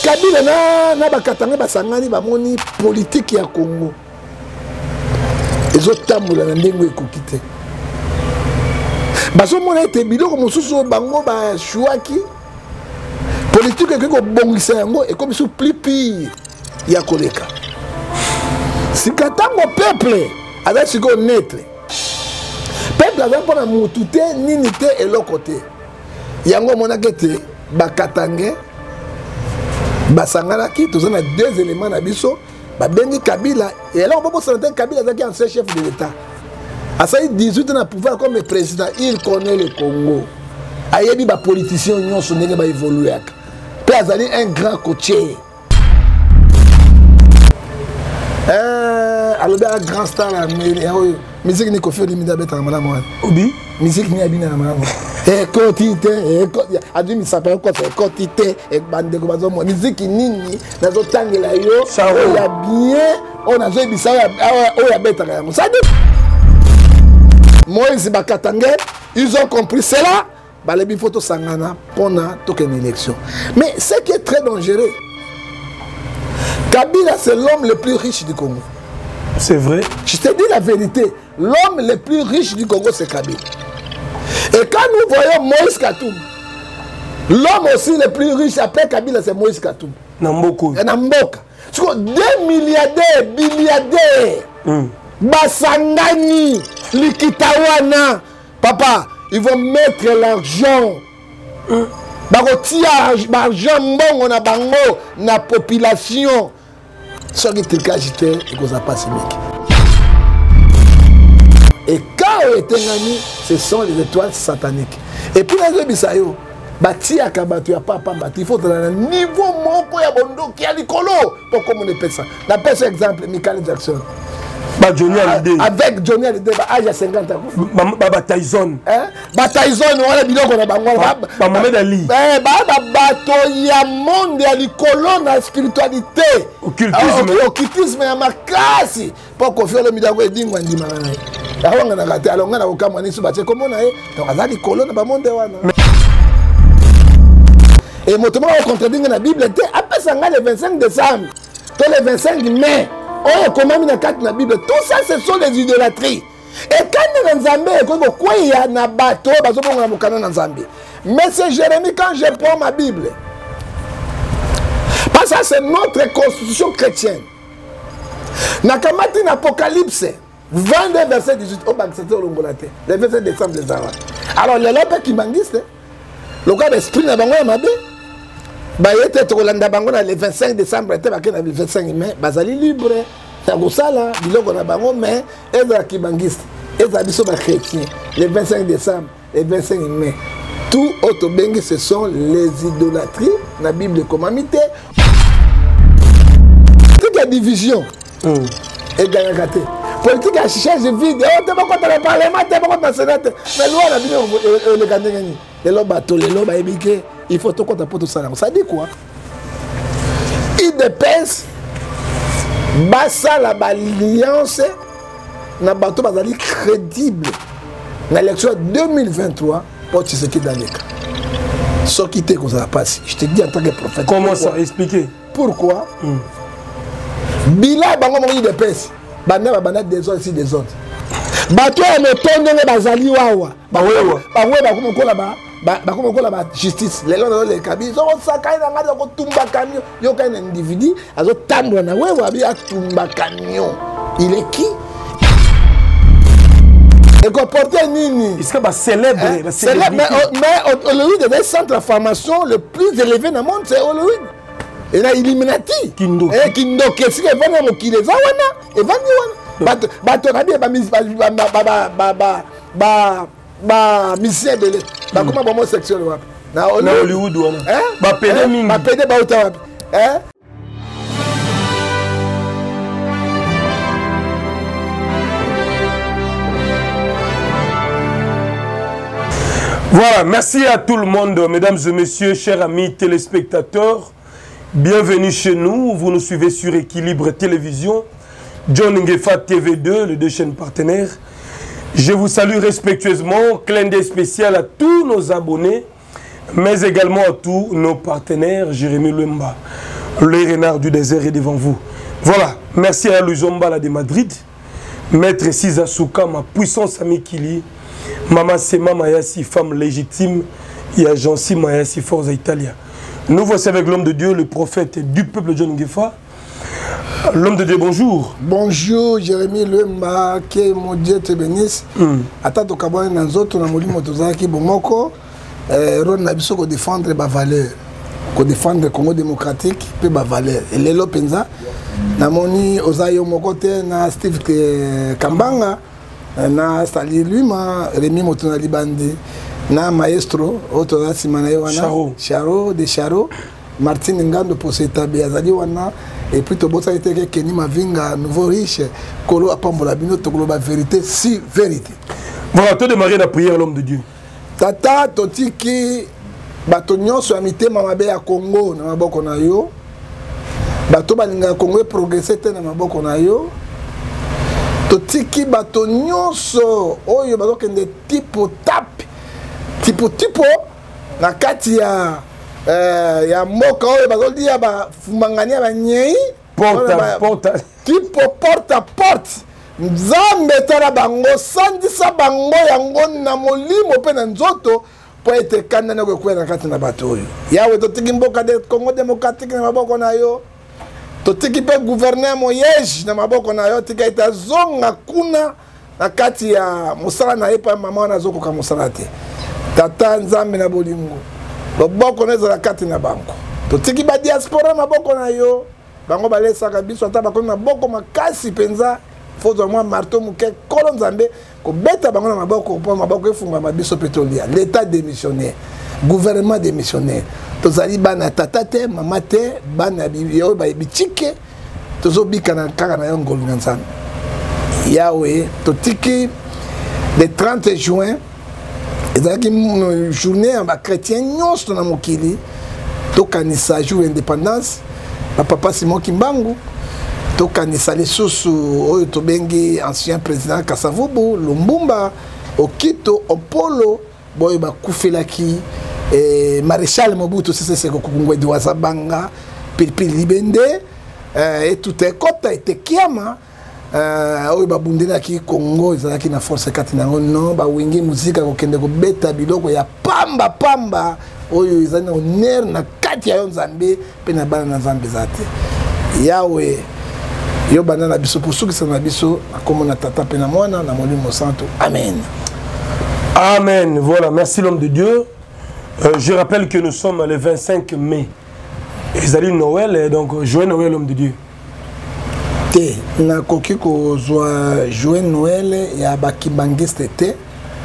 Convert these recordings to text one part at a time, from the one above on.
Kabila na bakatanga basangani bamoni politique ya Congo. Ezotambola na ndenge ekokite. Bazomona ete biloko mosusu bango ba chouaki politique ke ko bongisa yango e comme sous plus pire ya koleka. Si katango peuple avec ce qu'on net. Peuple avec pour mutu te nini te eloko te. Yango mona kete bakatangé basangana ki tozana deux éléments na biso ba bengi Kabila et là on peut sentir Kabila est ancien chef de l'état. À ça 18 ans pouvoir comme président, il connaît le Congo. Ayebi ba politicien union son ndenge ba évoluer. Pe azali un grand coacher. Alors un grand star la musique ni ko fait limita beta mala moi. Obi musique ni abina mala moi. Ekotite, adi mi s'appelle quoi c'est ekotite et bande ko bazo musique nini nazo tangela yo ya bien on a zo bisa o ya beta ka. Ça dit Moïse Bakatangé, ils ont compris cela. Balebi photo sangana pendant toute une élection. Mais ce qui est très dangereux, Kabila c'est l'homme le plus riche du Congo. C'est vrai. Je te dis la vérité, l'homme le plus riche du Congo c'est Kabila. Et quand nous voyons Moïse Katoum, l'homme aussi le plus riche après Kabila c'est Moïse Katoum. Namboko. Namboka. 2 milliardaires, milliardaires. Basangani, Likitawana, papa, ils vont mettre l'argent. L'argent bon na bango na population. Ce qui est le cas, il ne pas ce mec. Et quand on est engagé, ce sont les étoiles sataniques. Et puis les bisayo, bati akabatu ya papa bati, il faut dans un niveau moko ya bondo qui a l'icolo pour comment on appelle ça. La personne exemple Michael Jackson. Johnny Hallyday. Avec Johnny Hallyday, âge à 50 ans. Tyson. Tyson, on a biloko na bango. Mohamed Ali. Bato ya monde ya likolo na spiritualité. Occultisme ya makasi. Pour confier le midago edingwa ndima na ye. Awanga na kate alonga na okamwa nisu bache komona ye. Donc azali likolo na ba monde wana. Et motomo au contredire na Bible te apesanga le 25 décembre. To le 25 mai. Oh, comment il y a 4 dans la Bible, tout ça ce sont les idolâtries. Et quand on est en Zambie, quoi il y a un bateau, mais c'est Jérémie quand je prends ma Bible. Parce que c'est notre constitution chrétienne. Nakamati l'Apocalypse, 22 verset 18, oh, c'était au Longolate, le verset décembre des Arabes. Alors, les lopes qui manguissent, le cas d'esprit n'a pas mabé. Il était le 25 décembre, le 25 mai, Bazali libre. Mais le 25 décembre, le 25 mai, tout autre bengue, ce sont les idolâtries. La Bible commandité. Toute la division. Et gagné. Politique à chercher vide. Oh, t'es pas contre le Parlement, t'es pas contre le Sénat. Mais loi, la Bible, le gagné. Les lois bateaux, les lois baïbiqués. Il faut tout compter pour tout ça. Ça dit quoi? Il dépense bassa la alliance na bateau bazali crédible na l'élection 2023 pour tu sais qui dans les cas. Ce qui t'est qu'on ça passe. Je te dis en tant que prophète. Comment ça expliquer? Pourquoi? Bila bango mo dépense. Bana des autres ici des autres. Bateau me tonne bazali wawa. Ba comme ko là-bas. Comme la justice, les gens les cabines, ils ont saccagé dans le tumba camion. Il y a un individu, ils ont tendre dans le tumba camion. Il est qui? Et comporter Nini. Est-ce que c'est célèbre? Mais Hollywood est le centre de formation le plus élevé dans le monde, c'est Hollywood. Et là, Illuminati. Kindo. Et Kindo, qu'est-ce qu'il va faire? Il est Zawana. Et Ba misien belé ba comment homosexuel wapi na Hollywood wana ba pede mingi ba pede ba uta wapi Voilà, merci à tout le monde, mesdames et messieurs, chers amis téléspectateurs. Bienvenue chez nous, vous nous suivez sur Équilibre Télévision, John Ngefa TV2, les deux chaînes partenaires. Je vous salue respectueusement, clin d'œil spécial à tous nos abonnés, mais également à tous nos partenaires, Jérémy Lemba. Le renard du désert est devant vous. Voilà, merci à Louis Zombala de Madrid, Maître Siza Souka, ma puissance Amikili, Mama Sema Mayasi, femme légitime, et Agency Mayasi, Forza Italia. Nous voici avec l'homme de Dieu, le prophète du peuple John Ngefa. L'homme de Dieu, bonjour. Bonjour, Jérémy Lemba, que mon Dieu te bénisse. Attends, tu as dit que tu as dit que défendre les valeurs. Pour défendre le Congo démocratique, peu de valeur. Et les Lopenza, Namoni Ozayo Mokote, na Steve Kambanga, na Stali Luma, Rémi Motonali Bandi, na Maestro, Otoza Simanayoana, Charo, de Charo, Martin Ngando pour s'établir, Azali Wana, et puis Tobosa était que Kenny Mavinga, nouveau riche, Kolo Apambola Bino, Togloba vérité, si vérité. Voilà, tu as démarré la prière, l'homme de Dieu. Tata, Totiki. Bato nyonso amité mamabe ya Congo na maboko na yo. Bato balinga Congo progresser te na maboko na yo. Totiki bato nyonso oyo bato kende tipo tap. Tipo na kati ya moka oyo bato dia ba fumangania ba nyei. Porte. Tipo porte à porte. Nzambe tala bango sandisa bango yango na molimo pe na nzoto. Pour être candidat au gouvernement na bato yawe totiki mboka de Congo démocratique na maboko na yo totiki pe gouverner moyege na maboko na yo tika itazonga kuna na kati ya musala na epa mama na zoko ka musala te tata nzambe na bolingo boboko na ezala kati na banko totiki ba diaspora maboko na yo bango balesaka biso ata bakoni na boko makasi penza fozo moi marteau muke kolo nzambe ko beta bango na maboko po maboko efunga mabiso pétrolier l'état démissionnaire gouvernement démissionnaire tozali bana tata te mama te bana biyo ba bitike tozo bikana kaka na yongolo nzambe yawe totiki le 30 juin ezalaki journée en ba chrétien nyonso na mokili tokanisa jour indépendance ba papa Simon Kimbangu tokanisa lisusu oyo tobengi ancien président Kasavubu Lumbumba Okito Opolo boyo bakufelaki maréchal Mobutu Sese Seko Kungwedi Wazabanga Pilipili Libende et tout est kota et kiama oyo babundelaki Congo ezalaki na force kati na no ba wingi muzika kokende ko beta biloko ya pamba oyo ezana honneur na kati ya Nzambe pe na bana na Nzambe zate yawe yo banana biso pour ceux qui sont biso comme na tata pe na mwana na molimo santo amen. Amen. Voilà, merci l'homme de Dieu. Je rappelle que nous sommes le 25 mai. Ezali Noël et donc joyeux Noël l'homme de Dieu. Te na koki ko joie joyeux Noël ya bakibangiste te.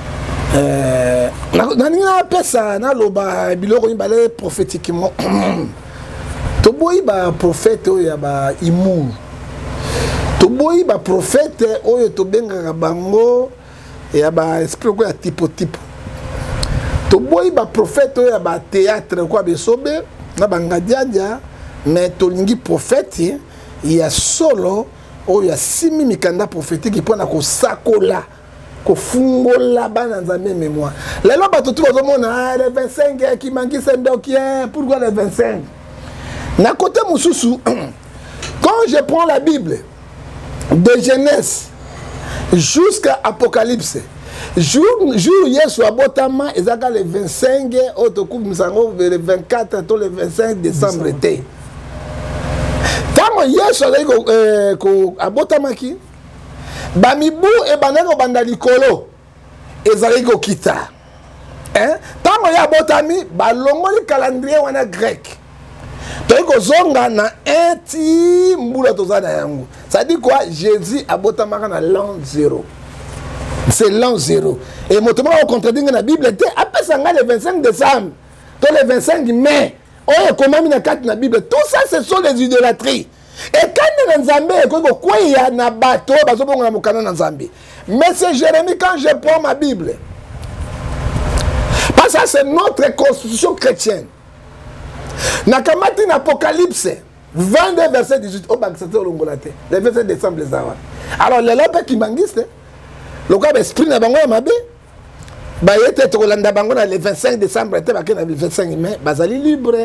Na nina pesa na loba biloko ibale prophétiquement. Toboyi ba prophète oya ba imu. Toboyi ba prophète oyo tobenga bango ya ba esprit ko ya tipo. Toboyi ba prophète oyo ya ba théâtre ko besobe na bangadiadia mais tolingi prophète ya solo oyo ya simi mikanda prophétique pona ko sakola ko fungola bana nzambe mémoire. Lelo bato tu bazomona le 25 qui mangi sendokien pourquoi le 25 na côté mususu quand je prends la Bible de Genèse jusqu'à Apocalypse, jour Yesu abotama ezaka le 25 autocoup misango le 24 to le 25 décembre été. Tango Yesu ko abotama ki bamibu e baneko banda likolo ezali ko kita. Tango ya abotami balongoli calendrier wana grec. Toiko zonga na eti mbula tozana yango. Ça dit quoi? Jésus a botamaka na l'an 0. C'est l'an 0. Et motomo au contredit na Bible était après ça le 25 décembre. To le 25 mai. Oye komami na kati na Bible. Tout ça ce sont les idolâtries. Et quand na Nzambe ko quoi il y a na bateau bazo bongo na mokana na Nzambe. Mais c'est Jérémie quand je prends ma Bible. Parce que c'est notre constitution chrétienne. Nakamati na Apocalypse 22 verset 18 au baksate olongolate le 27 décembre les awa. Alors les lopes qui bangiste le cas esprit na bango mabe ba yete to landa bango na le 25 décembre te ba ke na le 25 mai bazali libre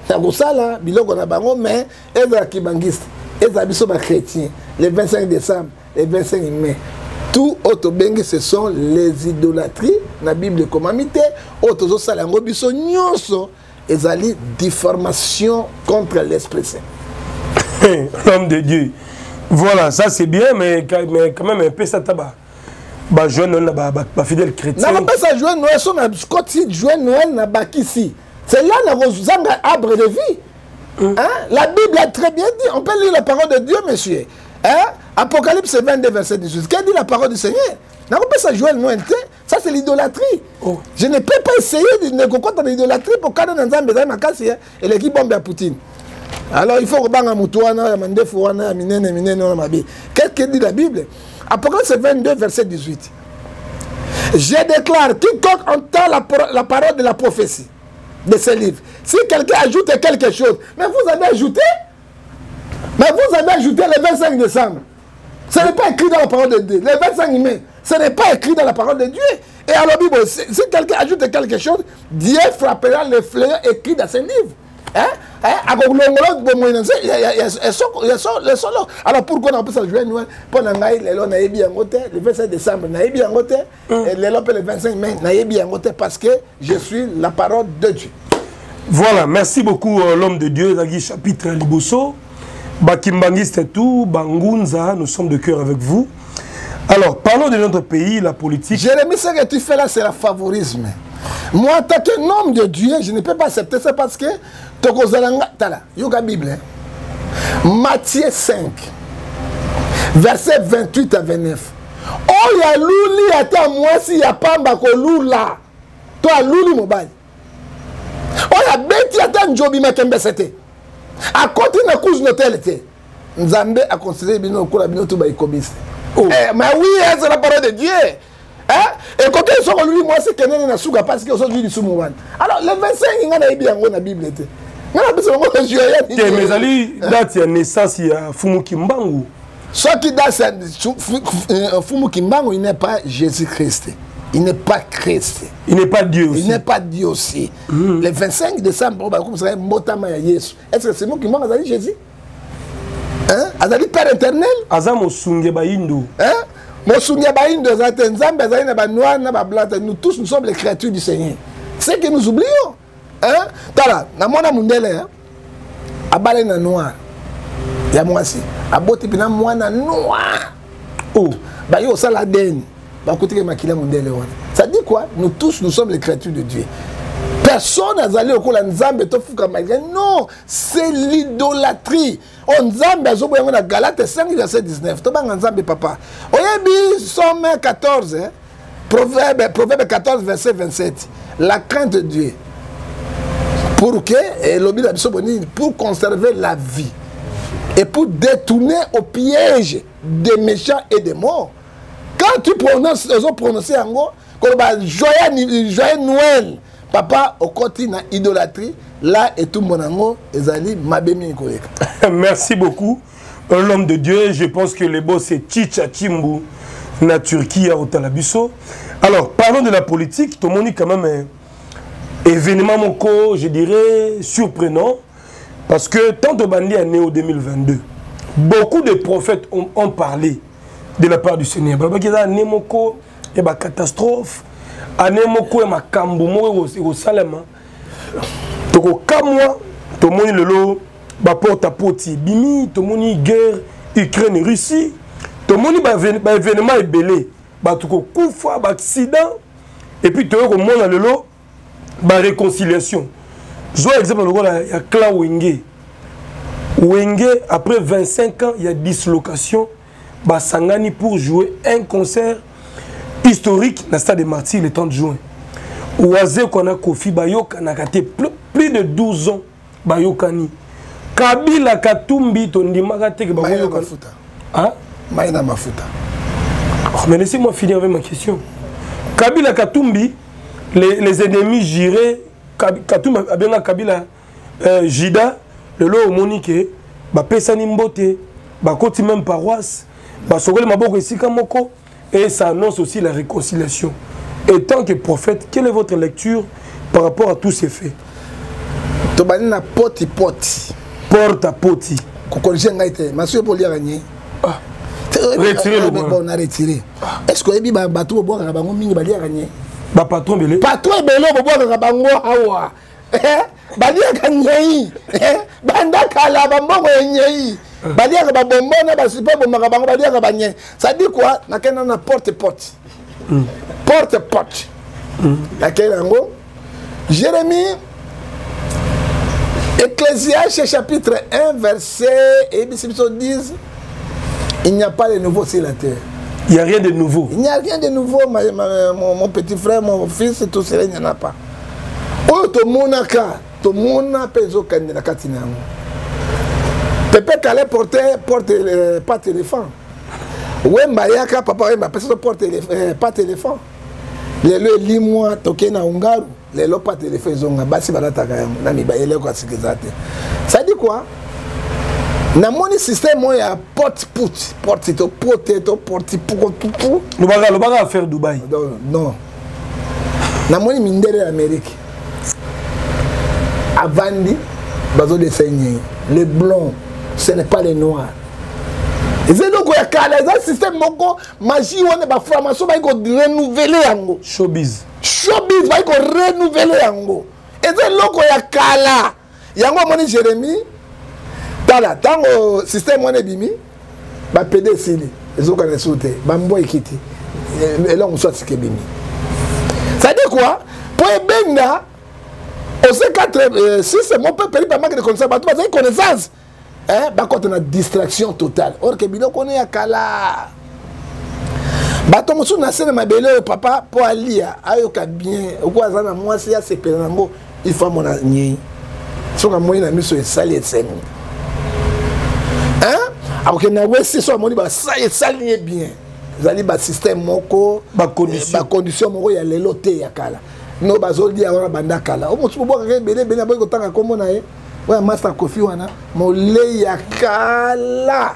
nakosala biloko na bango mais ezala kibangiste ezala biso chrétien le 25 décembre le 25 mai tout auto bengi ce sont les idolâtries na Bible commandité auto sala ngo biso nyonso ezali diffamation contre l'Esprit Saint. L'homme de Dieu. Voilà, ça c'est bien, mais quand même un peu ça tabac. Bah jeune ba fidèle chrétien. Non, pas ça jouer Noël son Scotty jouer Noël na bakisi. C'est là na rozanga arbre de vie. Hein? La Bible a très bien dit, on peut lire la parole de Dieu, monsieur. Hein? Apocalypse 22 verset 18. Qu'a dit la parole du Seigneur? Non, on peut ça jouer Noël. Ça c'est l'idolâtrie. Oh. Je ne peux pas essayer de négocier l'idolâtrie pour quand on a besoin de casser et l'équipe bombe à Poutine. Alors il faut que banga mutuana ya mandefu wana minene na mabi. Qu'est-ce que dit la Bible? Apocalypse 22 verset 18. Je déclare quiconque entend la parole de la prophétie de ce livre. Si quelqu'un ajoute quelque chose, mais vous avez ajouté le 25 décembre. Ce n'est pas écrit dans la parole de Dieu. Le 25 mai, ce n'est pas écrit dans la parole de Dieu. Et à la Bible, si quelqu'un ajoute quelque chose, Dieu frappera les fleurs écrits dans ce livre. Alors pourquoi on peut se jouer Noël? Pendant le 27 décembre, et le 25 mai, parce que je suis la parole de Dieu. Voilà, merci beaucoup l'homme de Dieu, Dagi chapitre Liboso. Bakimbangiste tout, Bangunza, nous sommes de cœur avec vous. Alors, parlons de notre pays, la politique. Jérémie, ce que tu fais là, c'est le favorisme. Moi, en tant qu'un homme de Dieu, je ne peux pas accepter ça parce que Yoga Bible, Matthieu 5, verset 28 à 29. Oh, ya louli ata moi si ya pamba ko lula. Toi louli mobile. Oh, ya beti ata njobi makembe sete. A côté na couche l'hôtel te. Nzambe a considéré bino kola bino tout ba ikobiste. Oh. Mais oui, c'est la parole de Dieu. Hein? Et quand ils sont lui, moi c'est que na suga parce que aujourd'hui du soumouan. Alors le 25 il y a bien na Bible te. Mais Ali, date ya naissance ya Fumu Kimbangu. Ce qui date Fumu Kimbangu, il n'est pas Jésus-Christ. Il n'est pas Christ. Il n'est pas Dieu aussi. Il n'est pas Dieu aussi. Le 25 décembre, est-ce que c'est moi qui m'en a dit Jésus? Hein? Azali Père éternel? Azamo Sunge Baïndo. Hein? Mosunge Baïndo, nous tous, nous sommes les créatures du Seigneur. C'est que nous oublions. Hein? Tala, na mona mundele, hein? Abale na noir. Ya mwasi. Aboti pina mwana noir. Oh, ba yo saladeni. Ba kotike makila mundele wana. Ça dit quoi? Nous tous, nous sommes les créatures de Dieu. Personne n'a allé au cola nzambe to fuka malgré. Non, c'est l'idolâtrie. On nzambe azobo yango na Galate 5 verset 19. To banga nzambe papa. Oyebi Somme 14, hein? Proverbe 14 verset 27. La crainte de Dieu. Pour conserver la vie et pour détourner au piège des méchants et des morts. Quand tu prononces, joyeux Noël, papa, au côté de l'idolâtrie, là et tout mon amour, merci beaucoup, l'homme de Dieu. Je pense que le boss c'est Chicha Chimbu, na Turquie, à Otalabiso. Alors, parlons de la politique, tout le monde est quand même. Événement moko, je dirais, surprenant, parce que tant de bandits est né en 2022, beaucoup de prophètes ont parlé de la part du Seigneur. Il y a une catastrophe, il y a une catastrophe au Salem. Donc, comme moi, tout le monde est porte à porte, bimi, tout le monde est guerre, Ukraine, Russie, tout le monde est événement est belé, tout le monde est accident, et puis tout le monde est le lot. La réconciliation. Je vois exemple, il y a Clan Wenge. Wenge, après 25 ans, il y a dislocation. Sangani pour jouer un concert historique dans le stade des Martyrs le 30 juin. Oazé qu'on a Kofi Bayoka n'a gâté plus de 12 ans. Bayokani. Kabila Katumbi, ton dimagate que Bayoka. Hein? Maïna Mafuta. Mais laissez-moi finir avec ma question. Kabila Katumbi. Les ennemis jiraient, Kabila Jida, le lot Monique, Pesani Mbote, Koti même paroisse, Maboko Sikamoko, et ça annonce aussi la réconciliation. Et tant que prophète, quelle est votre lecture par rapport à tous ces faits? to bani na poti porte à poti ko corriger ngai te masu pour lire gagner retirer le bon on a retiré est-ce que ebi ba bato bo ka bango mingi ba lire gagner ba patron belé bo bo ka bango awa ba lire gagner banda kala ba mbongo nyei ba lire ba bombo na ba super bomba ka bango ba lire ba nyei ça dit quoi na kena na porte na kena ngo Jérémie Ecclésiaste chapitre 1 verset et 10, il n'y a pas de nouveau sur la terre. Il n'y a rien de nouveau. Il n'y a rien de nouveau, mon petit frère, mon fils, tout cela, il n'y en a pas. Oh, tout le monde a peso kandela katina. Pépé Calais porte pas téléphone. Ouais, Mayaka, papa, porte pas téléphone. Les lis-moi, toqué na Ungaru. Les lots pas téléphone, ils ont basi barataka nami ba ele kwa sikizate. Ça dit quoi? Na mon système moi ya porte to pour. Le baga faire Dubaï. Non. Na mon mindere Amérique. Avandi bazo de saigner. Les blonds, ce n'est pas les noirs. C'est donc il y a un système moko magie on est ba formation ba ko renouveler yango. Showbiz va renouveler yango. Et c'est loko ya kala. Yango moni Jérémie. Tala tango système on est bimi. Ba PD sili. Ezoka na sauter. Ba mbo ekiti. Et là on soit ce bimi. Ça dit quoi? Pour benga au C4 si c'est mon peuple pas manque de connaissance, ba tu as connaissance. Hein, bah quand on a distraction totale. Or que bilo connaît à kala. Bah ton monsieur na sena mabele papa pour alia ayoka bien. Ou quoi ça na moi c'est assez pelango il faut mon nyi. So ka moyi na miso esali eseni. Hein? Alors que na wesi so moni ba ça esali bien. Zali ba système moko ba condition moko ya lelo te ya kala. No bazoli ya wana banda kala. O mutu boka ke bele boy ko tanga kombo na ye. Ouais, Master Kofi wana molei ya kala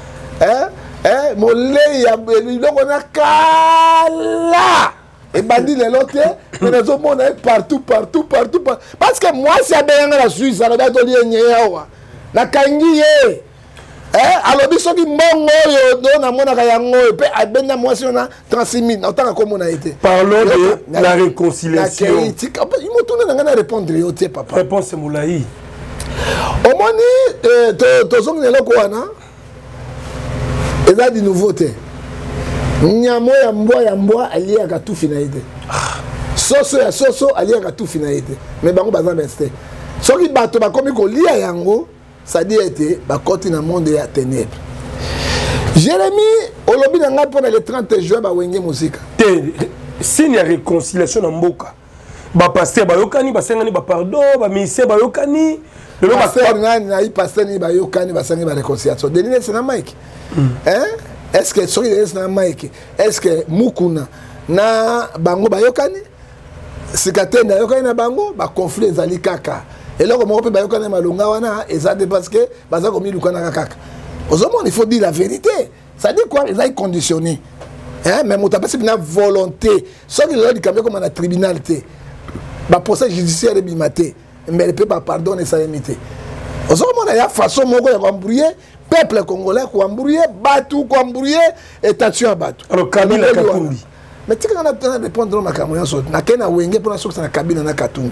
molei ya biloko na kala et bandi les lote mais les autres monde partout parce que moi c'est bien la Suisse alors d'ailleurs lié nyewa na kangi ye alobi soki mbongo yo do na mona ka yango pe abenda moi si on a 36 000 autant comme on a été parlons de la réconciliation il me tourne na répondre yo tie papa réponse moulaï. Au moins, tozongi na loko wana eza di nouveauté. Nyamo ya mbwa aliaka tout finalité. Soso aliaka tout finalité. Mais bango baza besté. Soki bato bakomi ko lia yango, ça dit été bakoti na monde ya ténèbres. Jérémie olobi na nga pona le 30 juin ba wenge musique. Signe ya réconciliation na mboka. Ba pasteur ba yokani ba sengani ba pardon, ba ministère ba yokani. Le pasteur na pasteur ni ba yokani ba sengi ba réconciliation. Deline c'est na Mike. Hein? Est-ce que soki c'est na Mike? Est-ce que mukuna na bango ba yokani? Sikatenda yokani na bango ba conflit ezali kaka. Et là comme on peut ba yokani malonga wana ezade parce que baza komi lukana kaka. Aujourd'hui il faut dire la vérité. Ça dit quoi? Ils ont conditionné. Hein? Mais mon tapé c'est une volonté. Soki le dit comme un tribunal ba procès judiciaire est bimaté. Mais le peuple pardonne et ça imité. Aujourd'hui, il y a façon de embrouiller peuple congolais, de embrouiller, Batou, embrouiller et tension à Batou. Alors, Kabila Katumbi. Mais tu sais qu'on a besoin de répondre à ma caméra, na kena wenge pour la source na Kabila na Katumbi.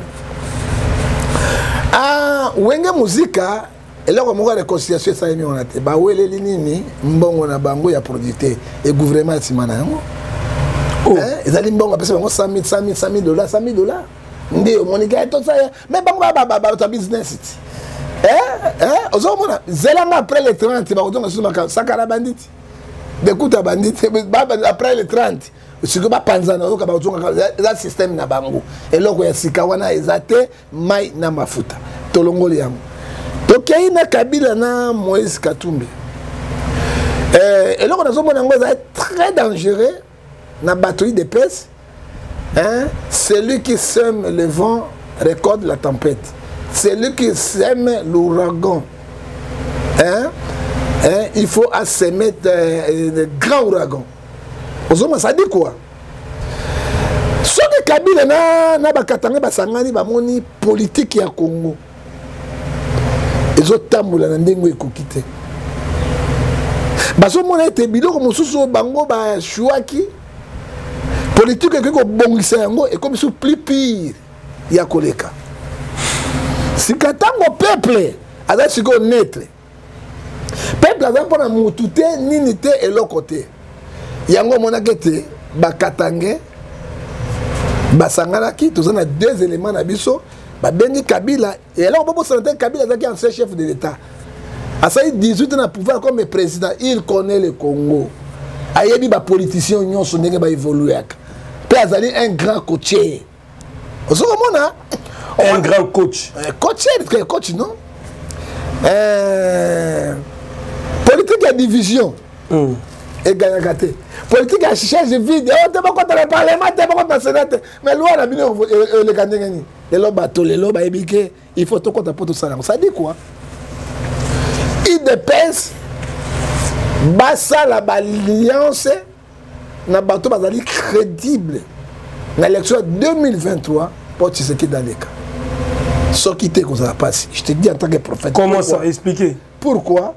Ah, wenge musica, et là on a réconciliation ça y est on a été. Ba wele linini, mbongo na bango ya producteur et gouvernement simana yango. Oh, ils allaient mbongo parce que bango 100 000 $. Ndio monika tout ça mais bango ba business ozomona zelanga après les 30 ba kozonga sur maka sakara bandit d'écoute bandit après les 30 siko ba panzana oka ba kozonga za système na bango eloko ya sika wana ezate mai na mafuta tolongoli yango tokei na Kabila na Moïse Katumbi eloko nazomona yango eza très dangereux na batterie de pèse. Hein? Celui qui sème le vent récolte la tempête. Celui qui sème l'ouragan, hein? Il faut assaimer de grands ouragans. Ça dit quoi? Ce que Kabila na bakatanga basangani bamoni politique ya Congo. ezotambola na ndenge ekoki te bazomona ete biloko mosusu bango bashuaki politique ekoki kobongisa yango ekomi su plus pire ya koleka sika ntango peuple aza sikoyo netre peuple aza mpona mutu te nini te eloko te yango omonaki ete bakatange basanganaki toza na deux éléments na biso babengi Kabila eloko bobosana te Kabila azalaki ancien chef de l'état asali 18 ans na pouvoir comme président il connaît le Congo ayebi bapoliticien nyonso ndenge baévoluaka mpe azali un grand coacher ozokomona un grand coach coach non politique ya division eganyaka te politique ya chichage vide te bakota na parlement te bakota na sénat te mais loi na bino eleka ndenge nini lelo bato lelo bayebi ke il faut tokota po tosala yango ça dit quoi IDPS basala baalliance na bato bazali crédible na élection 2023 pour Tshisekedi Daleka soki te kozala pasi je te dis en tant que prophète comment ça expliquer pourquoi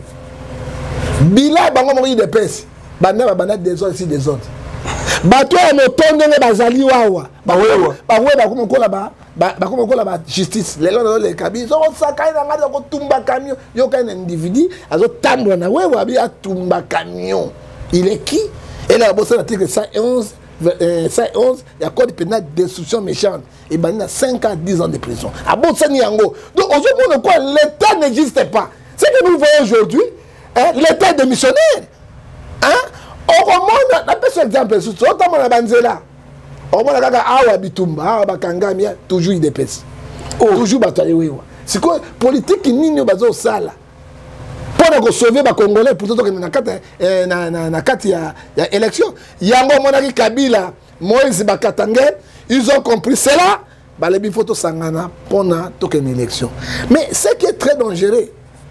bila bango moko IDPS banda banda des autres ici des autres bato ya motondo ne bazali wawa bawewa bakomokola ba justice lelo le kabi so sakai na ngati ko tumba camion yo ka un individu azo tambola na wewa abi atumba camion il est qui et là bossa l'article 111 il y a code pénal destruction méchante et ben 5 à 10 ans de prison à bossani yango donc aujourd'hui quoi l'état n'existe pas c'est que nous voyons aujourd'hui l'état est démissionnaire hein au monde na pese exemple sur autant na banzela au monde kaka awa bitumba awa bakangami toujours IDPS toujours bataille wewa c'est quoi politique nini bazo sala pour sauver ba congolais pour tout na kati ya élection yango monaki Kabila Moïse Bakatange ils ont compris cela balebi photo sangana pona token élection mais ce qui est très dangereux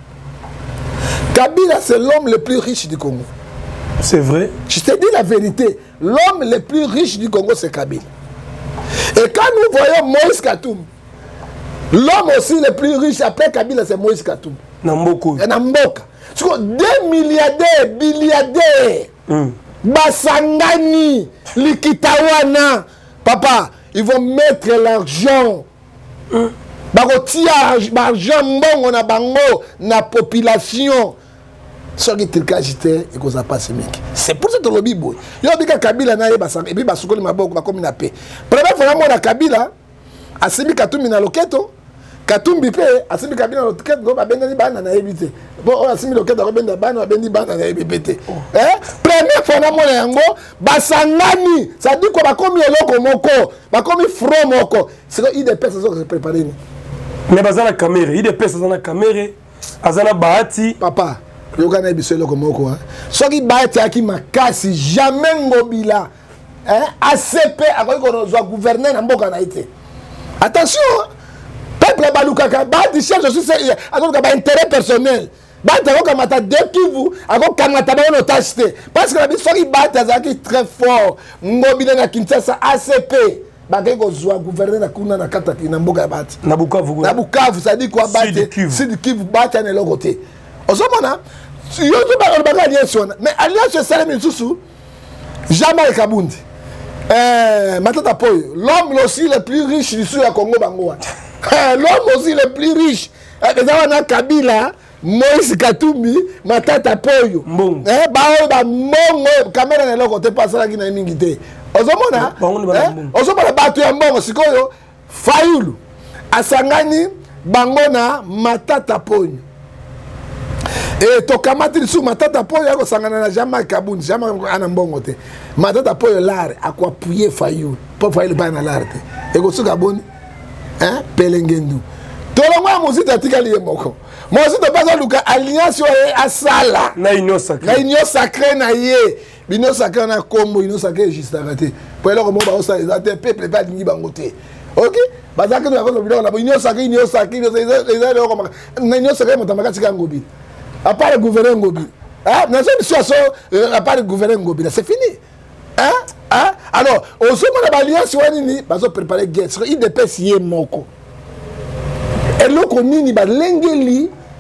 Kabila c'est l'homme le plus riche du Congo. C'est vrai. Je te dis la vérité. L'homme le plus riche du Congo, c'est Kabila. Et quand nous voyons Moïse Katoum, l'homme aussi le plus riche après Kabila, c'est Moïse Katoum. Namboko. Namboka. 2 milliardaires. Basangani, Likitawana. Papa, ils vont mettre l'argent. Barotia, l'argent bon on a bango na population. Ce qui est agité et qu'on a passé mec. C'est pour ça que le bibo. Il y a des Kabila na yebasang et puis basukoli maboko ba comme na paix. Première fois moi na Kabila asimi Katumbi na loketo. Katumbi pe asimi Kabila na loketo go ba benda ni bana na yebite. Bon asimi loketo go benda bana bendi bana na yebite. Première fois moi na yango basangani. Ça dit quoi ba comme eloko moko, ba comme front moko. C'est que des personnes qui se préparer. Mais bazana caméra, il des personnes dans la caméra. Azana bahati papa. Le Ghana est bien comme moi. Ce qui bat à qui makasi jamais ngobila. ACP a qu'on gouverner dans Boka Naïté. Attention, peuple balukaka, bat il cherche aussi intérêt personnel. Bat à mata dès qui vous à kamata ba otage parce que la ce qui bat azaki très fort. Ngobila na Kinshasa ACP. Bagay ko zwa gouverner na kuna na kata na Boka bat. Na Bukavu. Na Bukavu ça dit quoi bat c'est qui vous bat à l'autre côté. Ozomona mais alliance Salem Soussou jamais Kabundi Matata Poyo l'homme aussi le plus riche du sud à Congo Bangoa l'homme aussi le plus riche on Kabila Moïse Katumbi Matata Poyo ba mbongo caméra na loko te pasala ki na mingité ozomona ozomona batu ya mbongo sikoyo Fayulu asangani bango na Matata Poyo. Et tokamati sous Matata Poyo yako sangana na Jean-Marc Kabundi Jean-Marc anambongote Matata Poyo l'art à quoi appuyer Fayulu pour Fayulu pas na l'art et go suka boni pelengendu tolongwa muzita tikali yemoko mozito baza luka alliance asala na union sacrée na ye bino sacré na kombo union sacrée juste raté pour eloko mo ba osa ezate peuple pas dingi bangote OK bazaka na ko biloko na union sacrée union sacrée motamaka tika ngobi à part le gouvernement Ngobi. Dans une situation, à part le gouvernement Ngobi, c'est fini. Alors, au sommet de l'alliance, ils vont préparer la guerre. Il dépêche Moko. Et l'autre, il va l'engeli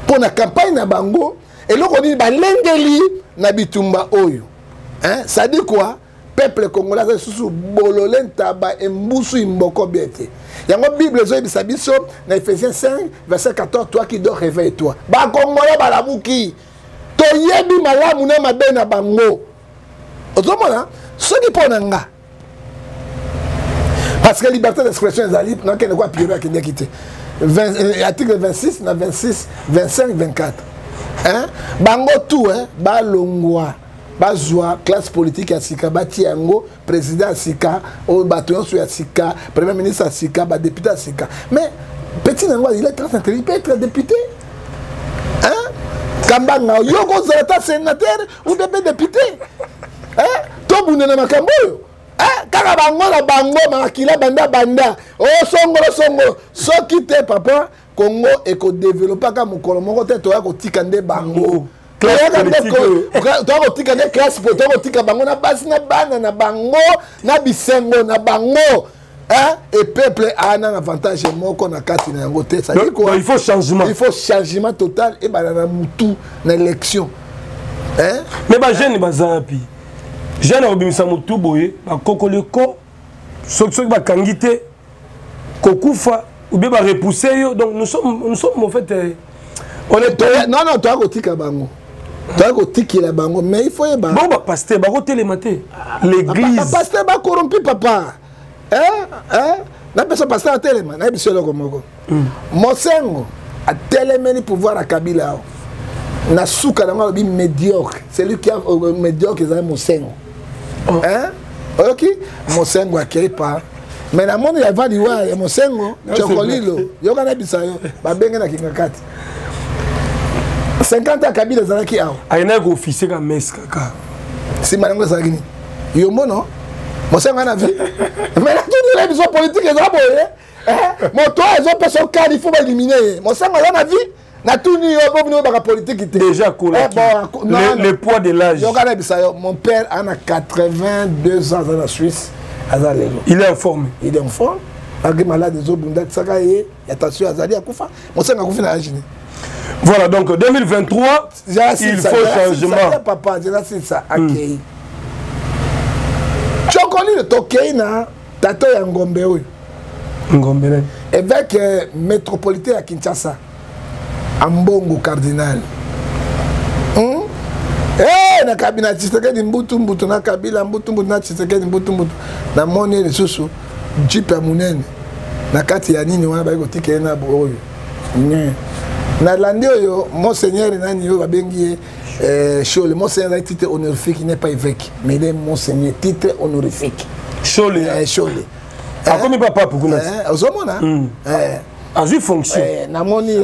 pour la campagne na bango et là on dit balengeli na bitumba oyo hein ça dit quoi peuple congolais sous bololé taba embusu imboko biete yango bible zo ebisa biso na Ephésiens 5 verset 14 toi qui dors réveille toi ba congolais balamuki to yebi malamu na mabe na bango ozomona soki pona nga parce que liberté d'expression ezali na kene kwa pire akende kité article 26 na 26 25 24 hein bango tout hein balongwa bazwa classe politique ya sika bati yango président sika o batoyon sur ya sika premier ministre sika ba député sika mais petit nango il est très intelligent il peut être député hein kambanga yoko zata sénateur ou député hein to bunena makambo hein kaka bango na bango makila banda oh songo soki te papa Congo et ko développer ka mukolo moko te to ya ko tikande bango classe politique bango na basi na bana na bango na bisengo na bango hein et peuple a un avantage moko na kati na yango te ça dit quoi il faut changement total et banana mutu na élection hein mais ba jeune bazapi jeune obimisa mutu boye ba kokoleko soki ba kangite kokufa ou bien ba repousser yo donc nous sommes en fait on est non toi kotika bango toi kotikila bango mais il faut yeba bon ba pasteur ba télématé l'église pasteur ba corrompu papa hein na personne pasteur a téléma na biso loko moko mosengo a télémeni pouvoir à Kabila na suka na ngalo bi médiocre c'est lui qui a médiocre c'est mosengo hein OK mosengo akei pas mais na monde ya vadi wa ya mosengo chokolilo yoka na bisayo ba benga na kingakati 50 ans Kabila zalaki awo aina ko officier ka mes kaka si malango zalaki yombo non mosengo na vie mais la toute la vision politique est boye moto ezo peso card il faut éliminer mosengo na vie na tout ni yo bobino ba politique déjà cola le poids de l'âge yoka na bisayo mon père a 82 ans dans la Suisse. Il est informé. Il est informé. Malgré malade des autres, il y a attention à Zali à Koufa. Mon sang a Koufa na Gine. Voilà, donc 2023, il faut changement. Papa, c'est ça. Ok. Chokoli le Tokei na Tato ya Ngombe. Ngombe. Évêque métropolitain à Kinshasa. Ambongo cardinal. Na kabina Tshisekedi mbutu na kabila mbutu na Tshisekedi mbutu na moni lisusu jipe ya munene na kati ya nini wana bayiko tike na boyo na landi oyo monseigneur nani yo babengi Chole monseigneur titre honorifique n'est pas évêque mais il est monseigneur titre honorifique Chole a comme papa pour kuna ozomona a vu fonction na moni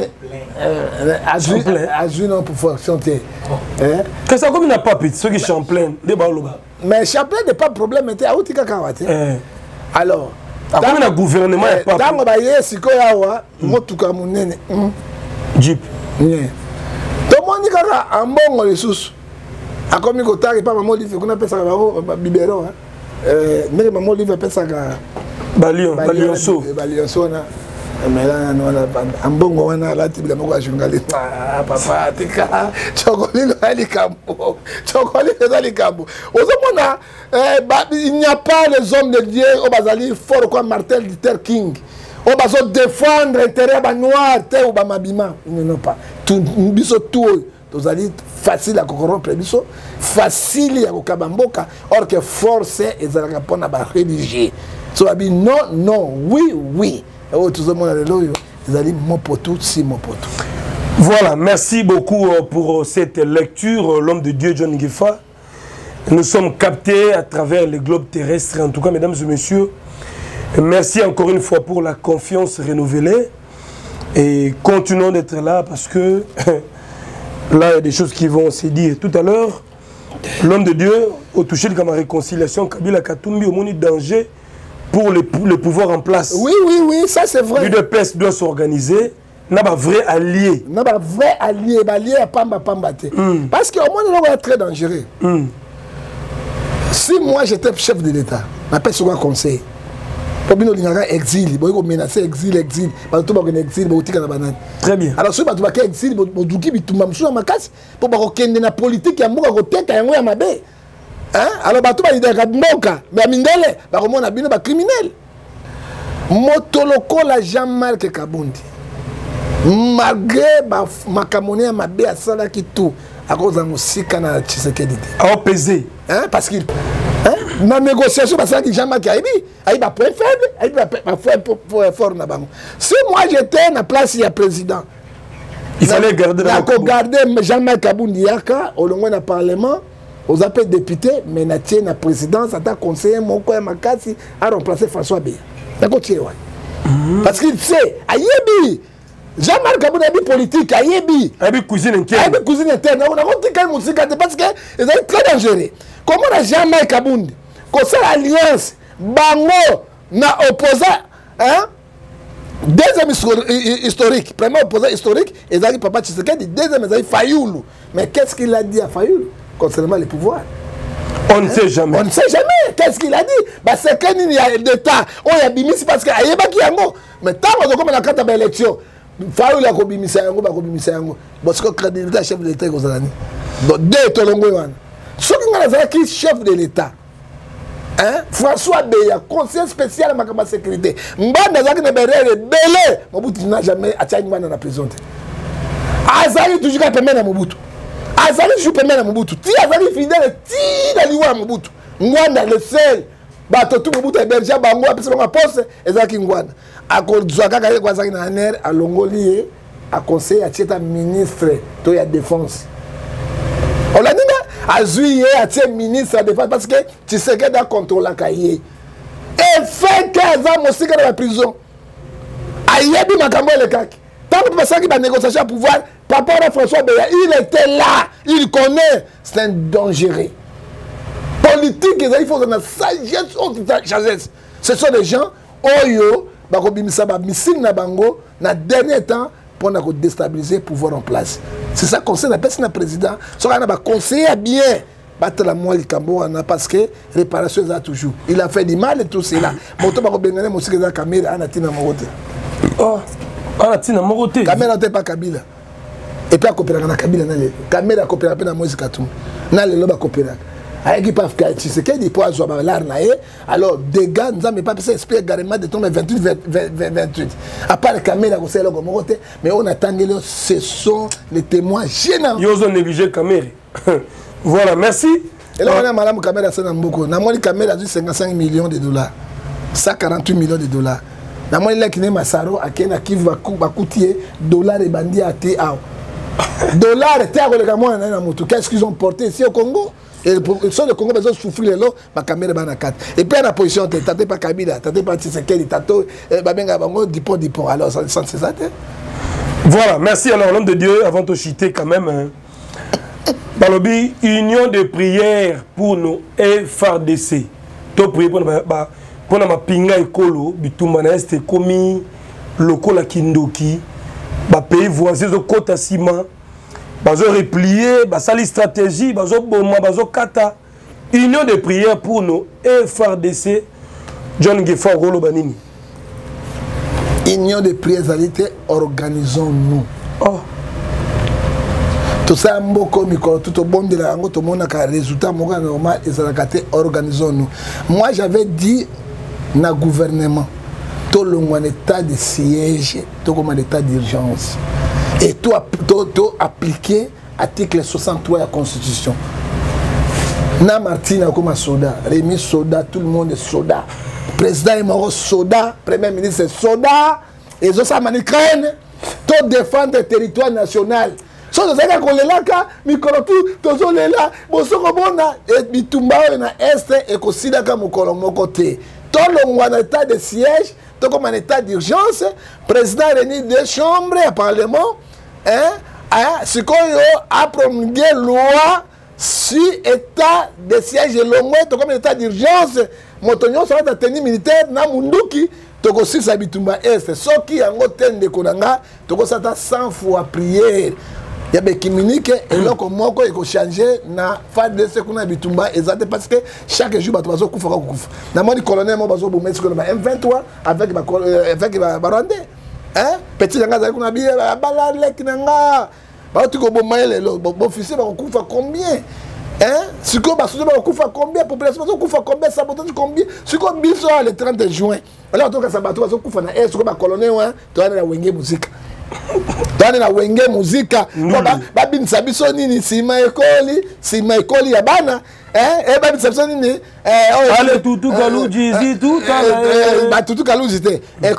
a vu non pour fonction te que ça comme n'a pas petit ceux qui Champlain de baloba mais Champlain n'est pas problème était a utika kawate alors comme na gouvernement est pas tango ba yesi ko yawa motuka munene jeep to moni kaka ambongo lisusu akomi ko tari pa mamo livre kuna pesa ba bibero mais mamo livre pesa ka balion so na mais là ambongo wana lati bila moko ajungali papa tika chokolilo ali kampo chokolilo ali kampo ozomona il n'y a pas les hommes de Dieu au bazali fort comme Martin Luther King au bazo défendre intérêt ba noir te ou ba mabima non pas tout biso tout tozali facile à corrompre biso facile à kokabamboka or que force ezalaka pona ba religieux so abi non oui Voilà, merci beaucoup pour cette lecture, l'homme de Dieu John Ngefa. Nous sommes captés à travers les globes terrestres. En tout cas, mesdames et messieurs, merci encore une fois pour la confiance renouvelée. Et continuons d'être là parce que là, il y a des choses qui vont se dire. Tout à l'heure, l'homme de Dieu, au toucher de la réconciliation, Kabila Katumbi, au monde danger pour le pouvoir en place. Oui, ça c'est vrai. L'UDPS doit s'organiser. N'a pas vrai allié. N'a pas vrai allié à Pamba. Parce qu'au moins, il est très dangereux. Si moi j'étais chef de l'État, je n'appelle pas conseil. Pobino lingaka exil, boy ko menacer exil, ba to ba ko exil, ba utika na banane. Très bien. Alors so ba to ba ka exil, bo duki bitumba msuna makasi, po ba ko kende na politique ya mboka ko teka yango ya mabe. Hein? Alors ba to ba leader ka mboka, ba mindele, ba ko mona bino ba criminel. Motoloko la Jean-Marc Kabundi. Malgré ma camonnière ma bé à ça là qui tout à cause de musika na Tshisekedi. A pesé. Hein parce qu'il na négociation parce que Jean-Marc a ba point faible, a ba point fort na bango. Si moi j'étais na place ya président, il fallait garder Jean-Marc Kabundi yaka au long na parlement, aux appels députés, mais na tie na présidence ata conseiller moko ya makasi a remplacer François Beya. D'accord tié ouais. Parce qu'il sait ayebi Jean-Marc Kabundi a politique, a cuisine interne. On a montré quand même parce que c'est très dangereux. Comment on Jean-Marc Kabundi, qu'on c'est l'alliance, Bango, n'a opposé, hein? Deuxième historique, premier opposant historique, et Zaki Papa Tshisekedi, deuxième Zaki Fayoulou. Mais qu'est-ce qu'il a dit à Fayoulou concernant les pouvoirs? On ne sait jamais. On ne sait jamais. Qu'est-ce qu'il a dit? Bah, c'est qu'il y a d'État. On y a bimis parce qu'il y a qui yango. Mais tant qu'on a quand même élection. Fayoulou a kobimisa yango, ba kobimisa yango. Parce que crédibilité chef de l'État ko zalani. Donc deux tolongo wana. Ceux qui sont chef de l'État. Hein? François Beya, conseiller spécial à ma sécurité. Mbanda zaki na berere belé. Mobutu n'a jamais atteint dans la prison. Azali toujours qu'à permettre à Mobutu. Azali toujours permettre à Mobutu. Ti Azali fidèle, ti na liwa Mobutu. Ngwanda le seul. Bato tout Mobutu héberger bango apesa bango poste ezaki Ngwanda. Akozwaka kaka kwa zaki na aner à Longoli à conseiller à tieta ministre to ya défense. On l'a dit Azui a été ministre de la défense parce que tu sais qu'il a contrôlé la cahier. Et fait 15 ans aussi dans la prison. Ayebi Makambo le kaki. Tant que personne qui va négocier à pouvoir, papa François Beya, il était là, il connaît. C'est un dangereux. Politique, il faut une sagesse, sagesse. Ce sont des gens, Oyo, Bakobimisa, Missing Nabango, dans le dernier temps, pour déstabiliser le pouvoir en place. C'est ça qu'on sait, la personne président. Ce qu'on a conseillé à bien battre la moelle Camboana parce que réparation a toujours. Il a fait du mal et tout cela. Moto ba ko bengane mo sikeza caméra anatina morote. Oh, anatina morote. Caméra n'était pas Kabila. Et puis à coopérer na Kabila na le. Caméra coopérer na Moïse Katumbi. Na le loba coopérer. Avec qui paf Tshisekedi pour avoir balar na ye. Alors dégâts nzambe pas ça explique carrément de tomber 28. À part la caméra ko c'est le morote, mais on attend que ce sont les témoins gênants. Ils ont négligé caméra. Voilà, merci. Et là, on a madame caméra c'est dans beaucoup. Na moi caméra du 55 millions de dollars. 148 millions de dollars. Na moi là qui n'est Masaro à Kenya qui va coûter dollars et bandits à TA. Dollars et TA le gamin na moto. Qu'est-ce qu'ils ont porté ici au Congo? Et le Congo besoin de souffrir là, ma caméra est 4. Et puis à la position, tu n'as pas Kabila, tu n'as pas Tshisekedi, tu n'as pas Dipon. Alors, c'est ça. Voilà, merci. Alors, l'homme de Dieu, avant de chiter quand même, Balobi, union de prière pour nos FRDC. Tu pries pour ma pinga ekolo, bitumana este komi, lokola kindoki, pays voisin de Kota Sima. Bazo replier, basali stratégie, bazo boma, bazo kata. Union de prière pour nos FRDC. John Gefa Rolo Banini. Union de prière, organisons-nous. Oh. Tout ça, tout au bon de la tout le monde a un résultat normal et ça a organisons-nous. Moi, j'avais dit dans le gouvernement, tout le monde en état de siège, tout le monde en état d'urgence. Et tout appliqué article 63 de la Constitution. Na Martina comme soda, Rémi soda, tout le monde est soda. Président est mort soda, Premier ministre est soda. Et ça, ça m'écraine. Tout défendre le territoire national. So de ça qu'on est là, Mikolotu, tous les là, Bosokobona, et Bitumba na Est et Kosida comme côté. Tout le monde en état de siège, tout comme en état d'urgence, président réuni deux chambres à parlement. Ce qu'on a promulgué loi si état de siège long, comme état d'urgence, Motonio sera de tenue militaire, na munduki, toko si sabitumba est, ce qui en goten de konanga, toko sata 100 fois prière. ya bekiminique eloko moko ekochange na FARDC kuna bitumba ezate parce que chaque jour bato bazokufa kokufa namoni colonel mo bazoboma sikoyo ba M23 avec ba Rwandais hein petit yanga zali kuna biye bala leki nanga bato ko boma lelo officier bakokufa combien hein sikoyo basozo bakokufa combien population bazokufa combien sabotage combien sikoyo biso le 30 juin alors to ka sabato bazokufa na sikoyo ba colonel wa to ana na wenge musique tane na wenge muzika babinisa biso nini sima ekoli ya bana babinisa biso nini ale tutu kaluji zi tutu kaluji te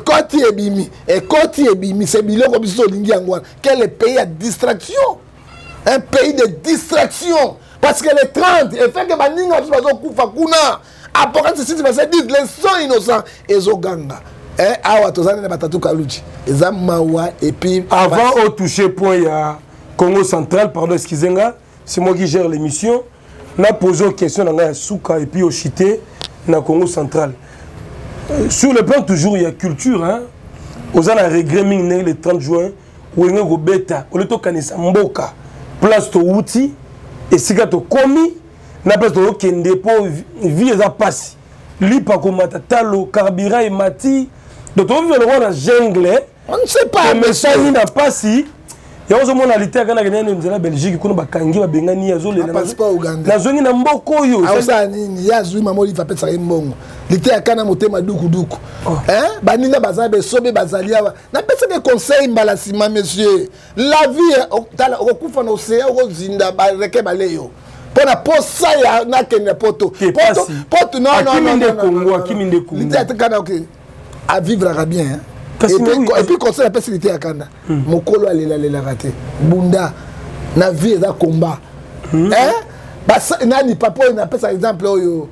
ekoti ebimi c'est biloko biso olingi yango wana quel pays à distraction un pays de distraction parce que les 30 effet que baninga biso bazokufa kuna apocalypse sisi basa disent les sont innocents ezoganga awa tozana na batatu kaluji eza mawa et puis avant au toucher point ya Congo central pardon excusez-moi c'est moi qui gère l'émission na posé question na Souka et puis au chité na Congo central sur le plan toujours il y a culture hein ozana regret mingi le 30 juin wenge go beta o le to kanisa mboka place to wuti et sika to komi na place to kende po vie eza pasi lipa komata talo carburant et mati donc on veut le voir en jungle on ne sait pas mais ça il n'a pas si ya ozo mona lité kana gagné nzela Belgique kuna bakangi babengani ya zole na zongi na mboko yo ça nini ya zui mamoli va pesa mbongo lité kana motema duku hein baninga bazabe sobe bazalia na pesa des conseils mbalasima monsieur la vie tala okufa na océan ozinda ba reke baleyo pona posa ya na kenya poto non Kiminde Kongo lité kana OK à vivre bien hein? Et puis conseil la facilité à Kanda mokolo alela raté bunda na vie za combat hein basa nani papa na pesa exemple oyo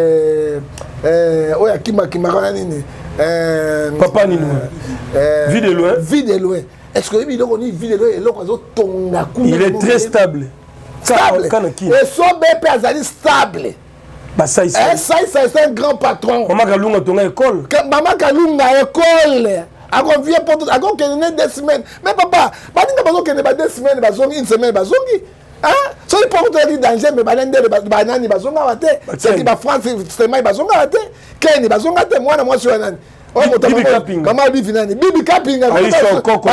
oya kimara nini papa nini vie de loin est-ce que il donc on vie de loin et l'autre tonga il est très stable et so BP azali stable bah ça c'est un grand patron Maman Kalunga ton école Maman Kalunga école ako vient pour ako kene 2 semaines mais papa baninga bazo kene ba 2 semaines bazongi une semaine bazongi hein so il porte un danger mais balende banani bazonga wate c'est qui ba France c'est bazonga wate kene bazonga te mwana mwasi wa nani Maman bibi nani bibi kaping Aisha Koko